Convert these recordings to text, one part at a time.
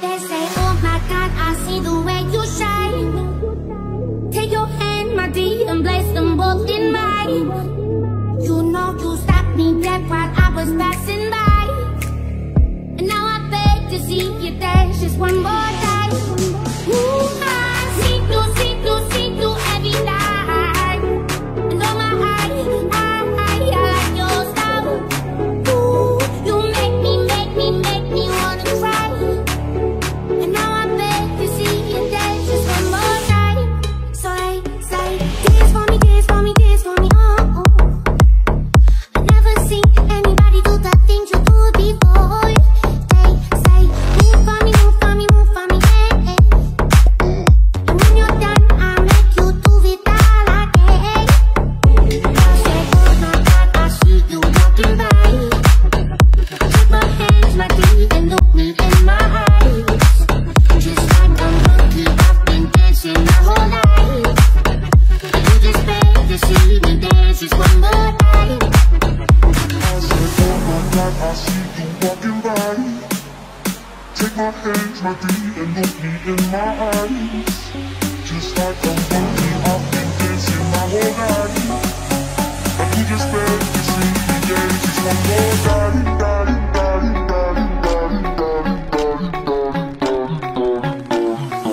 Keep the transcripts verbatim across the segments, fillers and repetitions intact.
They say, oh my God, I see the way you shine. Take your hand, my dear, and place them both in mine. You know you stopped me dead while I was passing by. And now I beg to see you dance just one more time. Ooh, I see through, see through, see through every night. And oh my, I, I, I, I like your style. Ooh, you make me, make me, make me wanna cry. And now I beg to see you dance just one more time. So they say, dance for me, dance for me, dance for me, oh, oh. I never seen anybody do the things you do before. They say, move for me, move for me, move for me, eh, eh. And when you're done, I'll make you do it all again. I say, oh my God, I see you walking by. Take my hands, my teeth, and look me in my eyes. Just like I'm lucky, I've been dancing my whole life. And you just beg to see me dance just one more time. I said, oh my God, I see you walking by. Take my hands, my feet, and look me in my eyes. Just like I'm lucky, I've been dancing my whole life. And you just beg to see me dance just one more time. Daddy, daddy, daddy, daddy, daddy, daddy, daddy, daddy, daddy,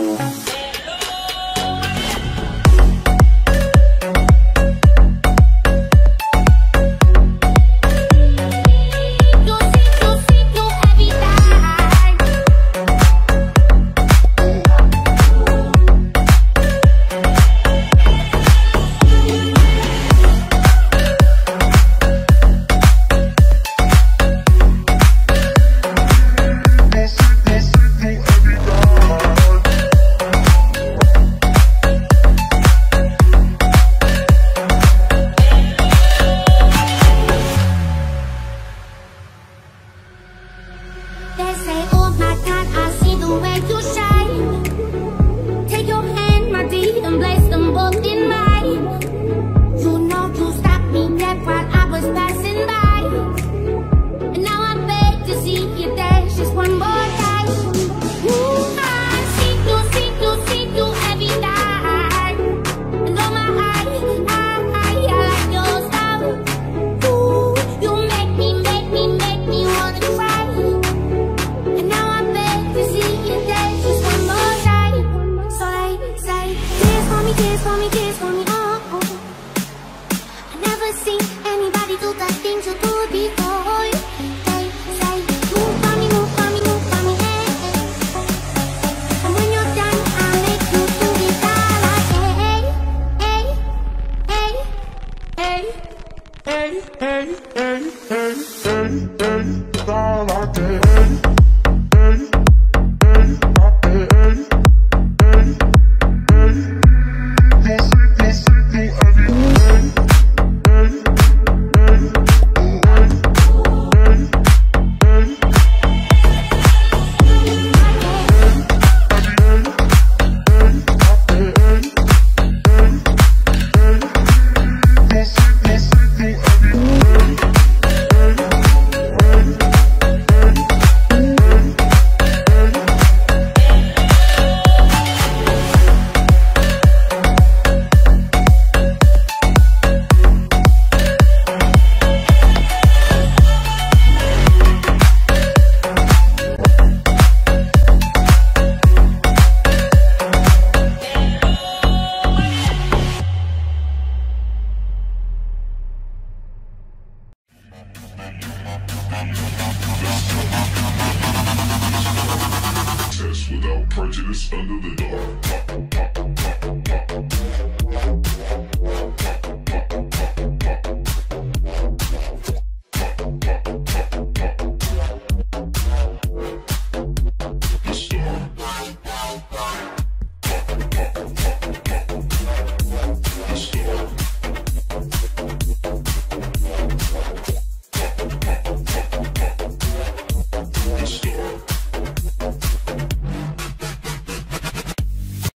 You see, you see, you every night. They say, oh my God, I see the way you shine. Take your hand, my dear, and place them both in mine. You know you stopped me dead while I was passing by. And now I beg to see you dance just one more time. Ooh, I see through, see through, see through every night. And oh my, I, I, I, I like your style. Ooh, you make me, make me, make me wanna cry. And now I beg to see you dance just one more time. So they say, dance for me, dance for me, dance for me, oh, oh. I never seen anybody do the things you do before. They say, move for me, move for me, move for me, eh, eh. And when you're done, I'll make you do it all again. Hey, hey, hey, hey, hey, hey, hey, hey, all I did. Hey, hey, I did. Hey, hey, hey, you see, you see, you every day. Hey, hey, hey, hey, hey. Test without prejudice under the door. Pop, pop, pop, pop.